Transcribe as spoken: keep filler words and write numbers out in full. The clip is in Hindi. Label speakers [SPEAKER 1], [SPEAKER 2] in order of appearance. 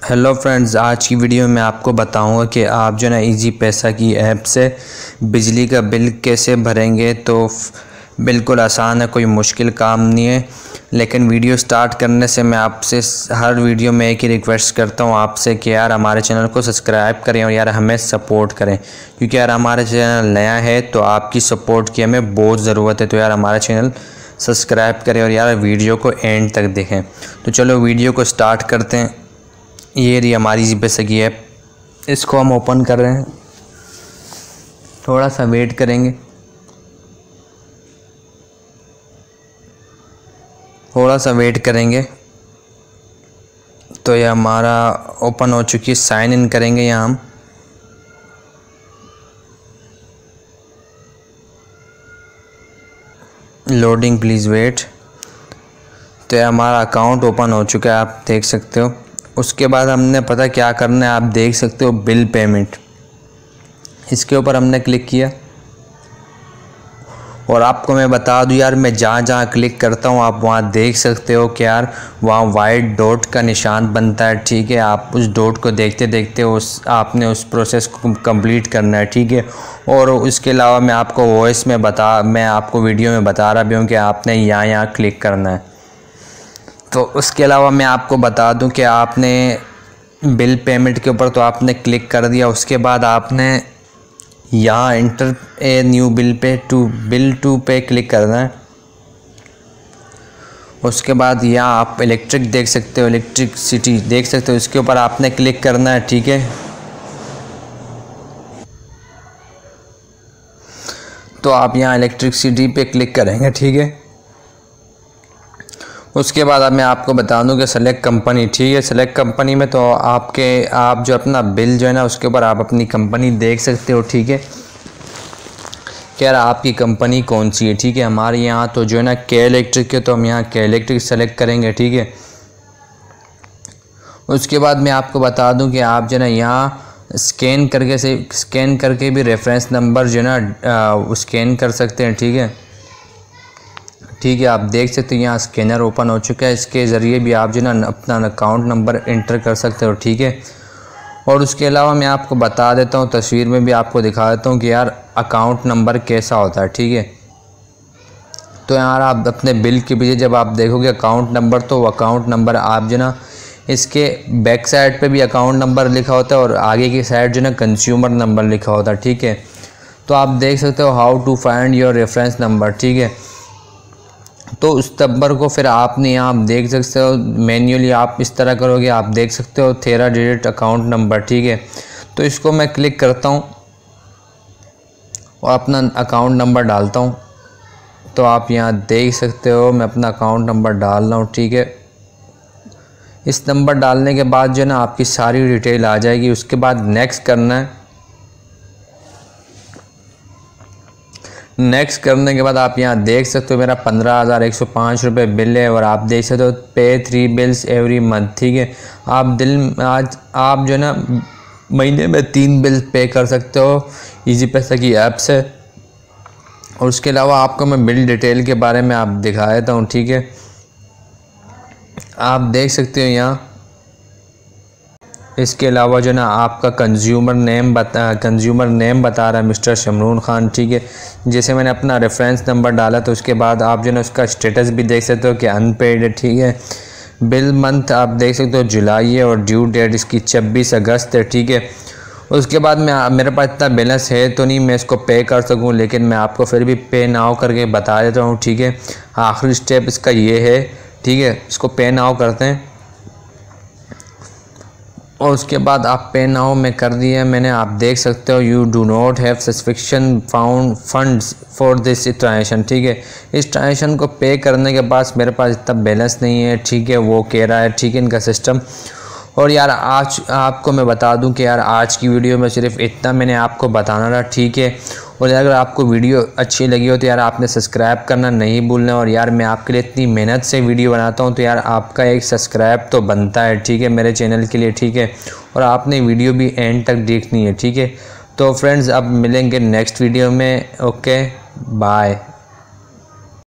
[SPEAKER 1] हेलो फ्रेंड्स, आज की वीडियो में आपको बताऊंगा कि आप जो ना इजी पैसा की ऐप से बिजली का बिल कैसे भरेंगे। तो बिल्कुल आसान है, कोई मुश्किल काम नहीं है। लेकिन वीडियो स्टार्ट करने से मैं आपसे हर वीडियो में एक ही रिक्वेस्ट करता हूं आपसे कि यार हमारे चैनल को सब्सक्राइब करें और यार हमें सपोर्ट करें, क्योंकि यार हमारा चैनल नया है तो आपकी सपोर्ट की हमें बहुत ज़रूरत है। तो यार हमारा चैनल सब्सक्राइब करें और यार वीडियो को एंड तक देखें। तो चलो वीडियो को स्टार्ट करते हैं। ये रही हमारी इजी पैसा की ऐप, इसको हम ओपन कर रहे हैं। थोड़ा सा वेट करेंगे, थोड़ा सा वेट करेंगे तो ये हमारा ओपन हो चुकी है। साइन इन करेंगे यहाँ हम। Loading please wait. तो ये हमारा अकाउंट ओपन हो चुका है, आप देख सकते हो। उसके बाद हमने पता क्या करना है, आप देख सकते हो बिल पेमेंट, इसके ऊपर हमने क्लिक किया। और आपको मैं बता दूं यार, मैं जहाँ जहाँ क्लिक करता हूँ आप वहाँ देख सकते हो कि यार वहाँ वाइट डॉट का निशान बनता है। ठीक है, आप उस डॉट को देखते देखते उस आपने उस प्रोसेस को कंप्लीट करना है। ठीक है, और उसके अलावा मैं आपको वॉइस में बता मैं आपको वीडियो में बता रहा भी हूँ कि आपने यहाँ यहाँ क्लिक करना है। तो उसके अलावा मैं आपको बता दूं कि आपने बिल पेमेंट के ऊपर तो आपने क्लिक कर दिया। उसके बाद आपने यहाँ enter a new bill pay to bill to pay click करना है। उसके बाद यहाँ आप इलेक्ट्रिक देख सकते हो, इलेक्ट्रिसिटी देख सकते हो, इसके ऊपर आपने क्लिक करना है। ठीक है, तो आप यहाँ इलेक्ट्रिसिटी पे क्लिक करेंगे। ठीक है, उसके बाद अब मैं आपको बता दूं कि सेलेक्ट कंपनी। ठीक है, सेलेक्ट कंपनी में तो आपके आप जो अपना बिल जो है ना उसके ऊपर आप अपनी कंपनी देख सकते हो। ठीक है, क्या यार आपकी कंपनी कौन सी है। ठीक है, हमारे यहाँ तो जो है ना के इलेक्ट्रिक है, तो हम यहाँ के इलेक्ट्रिक सेलेक्ट करेंगे। ठीक है, उसके बाद मैं आपको बता दूं कि आप जो है ना यहाँ स्कैन करके से स्कैन करके भी रेफरेंस नंबर जो है ना स्कैन कर सकते हैं। ठीक है ठीक है, आप देख सकते हो यहाँ स्कैनर ओपन हो चुका है, इसके ज़रिए भी आप जो ना अपना अकाउंट नंबर एंटर कर सकते हो। ठीक है, और उसके अलावा मैं आपको बता देता हूँ, तस्वीर में भी आपको दिखा देता हूँ कि यार अकाउंट नंबर कैसा होता है। ठीक है, तो यार आप अपने बिल के पीछे जब आप देखोगे अकाउंट नंबर, तो अकाउंट नंबर आप जो ना इसके बैक साइड पे भी अकाउंट नंबर लिखा होता है और आगे की साइड जो ना कंज्यूमर नंबर लिखा होता है। ठीक है, तो आप देख सकते हो how to find your reference number. ठीक है, तो उस नंबर को फिर आपने यहाँ आप देख सकते हो मैन्युअली आप इस तरह करोगे, आप देख सकते हो तेरह डिजिट अकाउंट नंबर। ठीक है, तो इसको मैं क्लिक करता हूँ और अपना अकाउंट नंबर डालता हूँ। तो आप यहाँ देख सकते हो मैं अपना अकाउंट नंबर डाल रहा हूँ। ठीक है, इस नंबर डालने के बाद जो है ना आपकी सारी डिटेल आ जाएगी। उसके बाद नेक्स्ट करना है। नेक्स्ट करने के बाद आप यहाँ देख सकते हो मेरा पंद्रह हज़ार एक सौ पाँच रुपये बिल है और आप देख सकते हो पे थ्री बिल्स एवरी मंथ। ठीक है, आप दिल आज आप जो है ना महीने में तीन बिल पे कर सकते हो इजी पैसा की ऐप से। और उसके अलावा आपको मैं बिल डिटेल के बारे में आप दिखा देता हूँ। ठीक है, आप देख सकते हो यहाँ इसके अलावा जो ना आपका कंज्यूमर नेम बता कंज्यूमर नेम बता रहा है मिस्टर शमरून खान। ठीक है, जैसे मैंने अपना रेफरेंस नंबर डाला तो उसके बाद आप जो ना उसका स्टेटस भी देख सकते हो कि अनपेड है। ठीक है, बिल मंथ आप देख सकते हो जुलाई है और ड्यू डेट इसकी छब्बीस अगस्त है। ठीक है, उसके बाद मैं मेरे पास इतना बैलेंस है तो नहीं मैं इसको पे कर सकूं, लेकिन मैं आपको फिर भी पे नाउ करके बता देता हूँ। ठीक है, आखिरी स्टेप इसका ये है। ठीक है, इसको पे नाउ करते हैं और उसके बाद आप पे नाउ में कर दिया मैंने। आप देख सकते हो you do not have subscription found funds for this transaction. ठीक है, इस ट्रांजेक्शन को पे करने के बाद मेरे पास इतना बैलेंस नहीं है। ठीक है, वो कह रहा है। ठीक है, इनका सिस्टम। और यार आज आपको मैं बता दूं कि यार आज की वीडियो में सिर्फ इतना मैंने आपको बताना था। ठीक है, और अगर आपको वीडियो अच्छी लगी हो तो यार आपने सब्सक्राइब करना नहीं भूलना। और यार मैं आपके लिए इतनी मेहनत से वीडियो बनाता हूं तो यार आपका एक सब्सक्राइब तो बनता है। ठीक है, मेरे चैनल के लिए। ठीक है, और आपने वीडियो भी एंड तक देखनी है। ठीक है, तो फ्रेंड्स अब मिलेंगे नेक्स्ट वीडियो में। Okay, bye.